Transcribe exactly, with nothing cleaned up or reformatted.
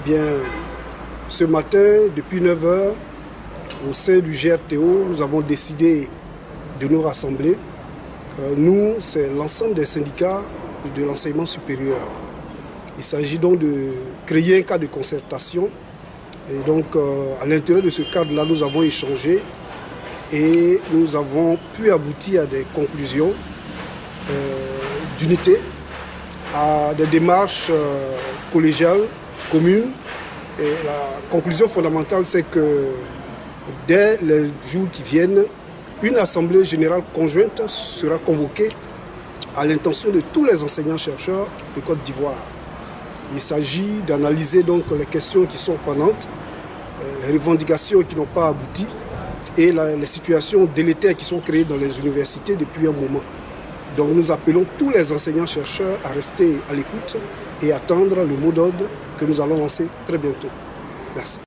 Bien, ce matin, depuis neuf heures, au sein du G R T O, nous avons décidé de nous rassembler. Euh, nous, c'est l'ensemble des syndicats de l'enseignement supérieur. Il s'agit donc de créer un cadre de concertation. Et donc, euh, à l'intérieur de ce cadre-là, nous avons échangé et nous avons pu aboutir à des conclusions euh, d'unité, à des démarches euh, collégiales, communes. Et la conclusion fondamentale, c'est que dès les jours qui viennent, une assemblée générale conjointe sera convoquée à l'intention de tous les enseignants-chercheurs de Côte d'Ivoire. Il s'agit d'analyser donc les questions qui sont pendantes, les revendications qui n'ont pas abouti et la, les situations délétères qui sont créées dans les universités depuis un moment. Donc nous appelons tous les enseignants-chercheurs à rester à l'écoute et attendre le mot d'ordre que nous allons lancer très bientôt. Merci.